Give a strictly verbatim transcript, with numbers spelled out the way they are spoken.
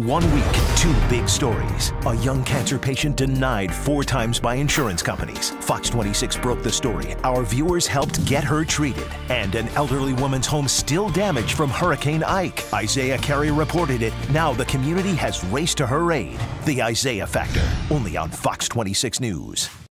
One week, two big stories. A young cancer patient denied four times by insurance companies. Fox twenty-six broke the story. Our viewers helped get her treated. And an elderly woman's home still damaged from Hurricane Ike. Isaiah Carey reported it. Now the community has raced to her aid. The Isaiah Factor, only on Fox twenty-six News.